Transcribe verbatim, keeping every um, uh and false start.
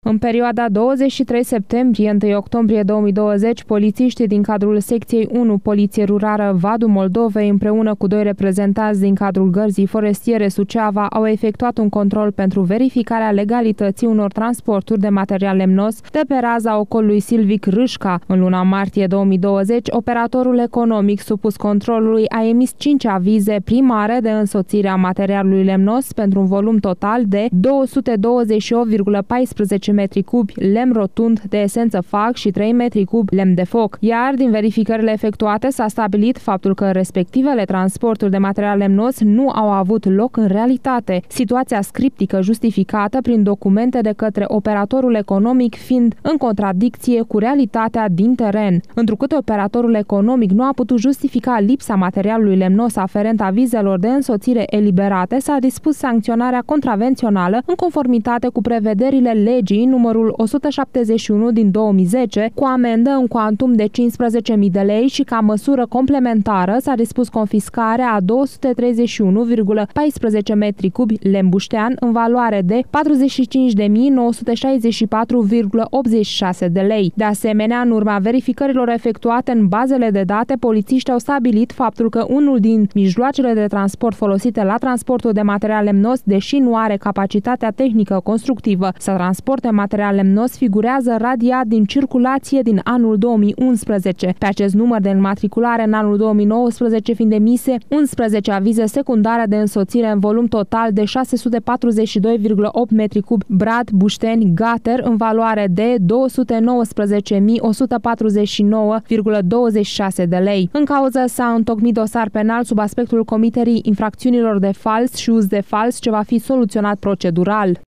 În perioada douăzeci și trei septembrie - întâi octombrie două mii douăzeci, polițiștii din cadrul secției unu Poliție Rurală Vadul Moldovei, împreună cu doi reprezentanți din cadrul Gărzii Forestiere Suceava, au efectuat un control pentru verificarea legalității unor transporturi de material lemnos de pe raza ocolului Silvic Râșca. În luna martie două mii douăzeci, operatorul economic supus controlului a emis cinci avize primare de însoțire a materialului lemnos pentru un volum total de două sute douăzeci și opt virgulă paisprezece metri cubi lemn rotund de esență fag și trei metri cubi lemn de foc. Iar din verificările efectuate s-a stabilit faptul că respectivele transporturi de material lemnos nu au avut loc în realitate, situația scriptică justificată prin documente de către operatorul economic fiind în contradicție cu realitatea din teren. Întrucât operatorul economic nu a putut justifica lipsa materialului lemnos aferent avizelor de însoțire eliberate, s-a dispus sancționarea contravențională în conformitate cu prevederile legii numărul o sută șaptezeci și unu din două mii zece, cu amendă în cuantum de cincisprezece mii de lei și ca măsură complementară s-a dispus confiscarea a două sute treizeci și unu virgulă paisprezece metri cubi lemn buștean în valoare de patruzeci și cinci de mii nouă sute șaizeci și patru virgulă optzeci și șase de lei. De asemenea, în urma verificărilor efectuate în bazele de date, polițiștii au stabilit faptul că unul din mijloacele de transport folosite la transportul de material lemnos, deși nu are capacitatea tehnică constructivă să transporte material lemnos, figurează radiat din circulație din anul două mii unsprezece. Pe acest număr de înmatriculare în anul două mii nouăsprezece fiind emise unsprezece avize secundare de însoțire în volum total de șase sute patruzeci și doi virgulă opt metri cubi brad, bușteni, gater în valoare de două sute nouăsprezece mii o sută patruzeci și nouă virgulă douăzeci și șase de lei. În cauză s-a întocmit dosar penal sub aspectul comiterii infracțiunilor de fals și uz de fals, ce va fi soluționat procedural.